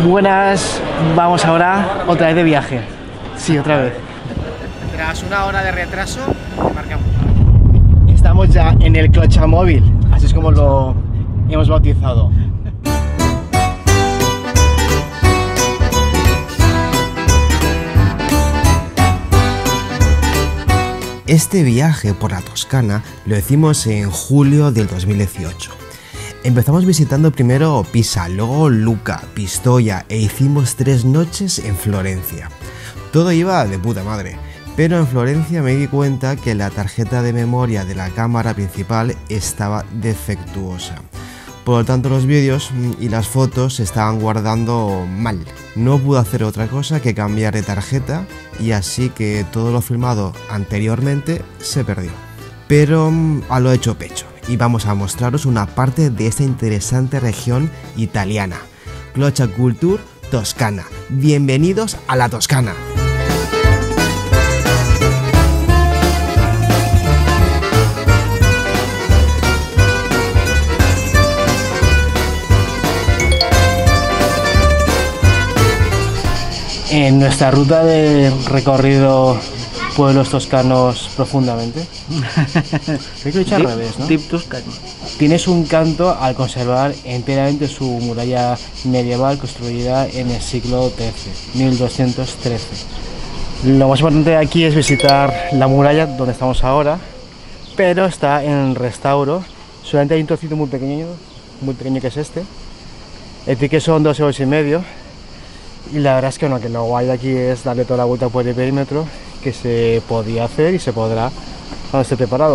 Buenas, vamos ahora otra vez de viaje. Sí, otra vez. Tras una hora de retraso, marcamos. Estamos ya en el Clochamóvil, así es como lo hemos bautizado. Este viaje por la Toscana lo hicimos en julio del 2018. Empezamos visitando primero Pisa, luego Lucca, Pistoia e hicimos 3 noches en Florencia. Todo iba de puta madre, pero en Florencia me di cuenta que la tarjeta de memoria de la cámara principal estaba defectuosa. Por lo tanto, los vídeos y las fotos se estaban guardando mal. No pude hacer otra cosa que cambiar de tarjeta y así que todo lo filmado anteriormente se perdió. Pero a lo hecho pecho, y vamos a mostraros una parte de esta interesante región italiana. Clocha Culture Toscana. Bienvenidos a la Toscana. En nuestra ruta de recorrido pueblos toscanos profundamente, creo que lo he hecho al revés, ¿no? Tip toscano. Tienes un canto al conservar enteramente su muralla medieval construida en el siglo XIII, 1213. Lo más importante de aquí es visitar la muralla donde estamos ahora, pero está en restauro. Solamente hay un trocito muy pequeño que es este. El ticket son 2,5 €. Y la verdad es que, que lo guay de aquí es darle toda la vuelta por el perímetro, que se podía hacer y se podrá cuando esté preparado.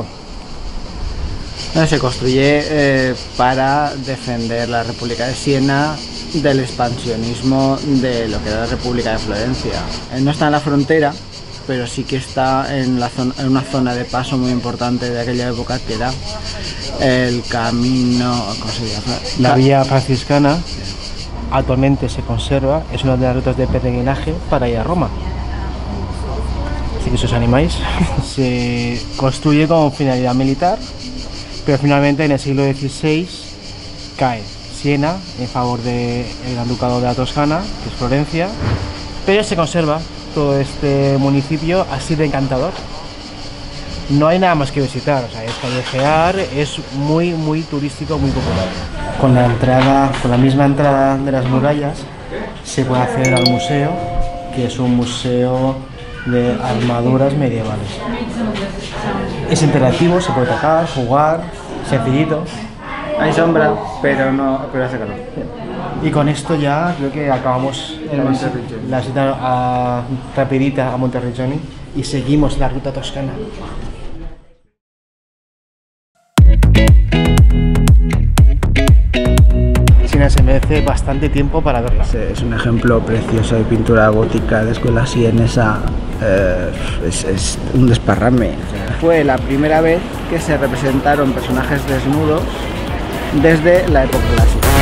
Se construye para defender la República de Siena del expansionismo de lo que era la República de Florencia. No está en la frontera, pero sí que está en una zona de paso muy importante de aquella época, que era el camino, ¿cómo se llama? La vía franciscana. Actualmente se conserva, es una de las rutas de peregrinaje para ir a Roma. Así que si os animáis, se construye con finalidad militar, pero finalmente en el siglo XVI cae Siena en favor del Gran Ducado de la Toscana, que es Florencia, pero se conserva todo este municipio así de encantador. No hay nada más que visitar, o sea, es callejear, es muy turístico, muy popular. Con la misma entrada de las murallas se puede acceder al museo, que es un museo de armaduras medievales. Es interactivo, se puede tocar, jugar, sencillito. Hay sombra, pero hace calor. Y con esto ya creo que acabamos la visita rapidita a Monterriccioni y seguimos la ruta toscana. Se merece bastante tiempo para verla. Es un ejemplo precioso de pintura gótica de escuela sienesa. Es un desparrame. Fue la primera vez que se representaron personajes desnudos desde la época clásica.